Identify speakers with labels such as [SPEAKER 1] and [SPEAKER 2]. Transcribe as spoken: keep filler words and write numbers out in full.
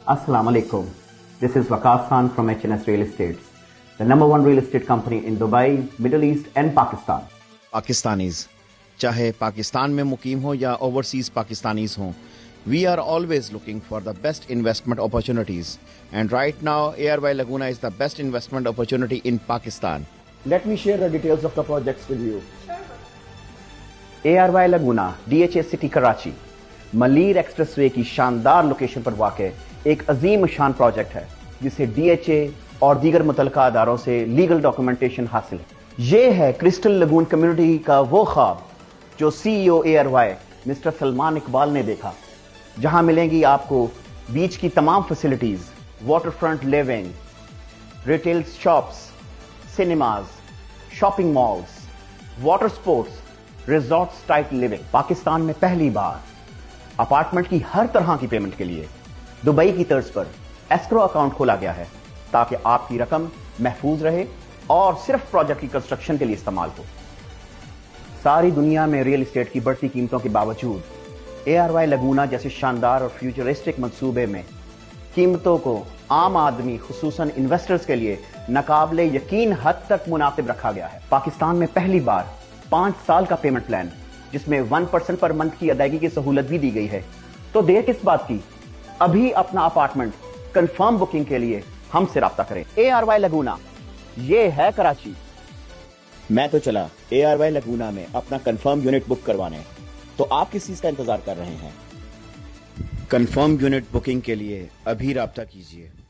[SPEAKER 1] Assalamu alaikum. This is Waqas Khan from H N S Real Estates, the number one real estate company in Dubai, Middle East and Pakistan.
[SPEAKER 2] Pakistanis, chahe Pakistan mein muqeem ho ya overseas Pakistanis ho, we are always looking for the best investment opportunities, and right now A R Y Laguna is the best investment opportunity in Pakistan.
[SPEAKER 1] Let me share the details of the projects with you. A R Y Laguna, D H A City Karachi, Malir Expressway की शानदार location पर वाक़ एक अजीम शान project है जिसे D H A और दीगर मुतलका अदारों से लीगल डॉक्यूमेंटेशन हासिल है। ये है क्रिस्टल लगून कम्युनिटी का वो ख्वाब जो C E O A R Y mister Salman Iqbal ने देखा, जहां मिलेंगी आपको बीच की तमाम facilities, water front living, retail shops, cinemas, shopping malls, water sports, resorts type living. Pakistan में पहली बार अपार्टमेंट की हर तरह की पेमेंट के लिए दुबई की तर्ज पर एस्क्रो अकाउंट खोला गया है ताकि आपकी रकम महफूज रहे और सिर्फ प्रोजेक्ट की कंस्ट्रक्शन के लिए इस्तेमाल हो। सारी दुनिया में रियल एस्टेट की बढ़ती कीमतों के बावजूद ए आर वाई लगूना जैसे शानदार और फ्यूचरिस्टिक मंसूबे में कीमतों को आम आदमी खुसूसन इन्वेस्टर्स के लिए नाकाबिले यकीन हद तक मुनासिब रखा गया है। पाकिस्तान में पहली बार पांच साल का पेमेंट प्लान जिसमें वन परसेंट पर मंथ की अदायगी की सहूलत भी दी गई है। तो देर किस बात की, अभी अपना अपार्टमेंट कंफर्म बुकिंग के लिए हमसे राब्ता करें। ए आर वाई लगूना, ये है कराची।
[SPEAKER 2] मैं तो चला ए आर वाई लगूना में अपना कंफर्म यूनिट बुक करवाने, तो आप किस चीज का इंतजार कर रहे हैं? कंफर्म यूनिट बुकिंग के लिए अभी राब्ता कीजिए।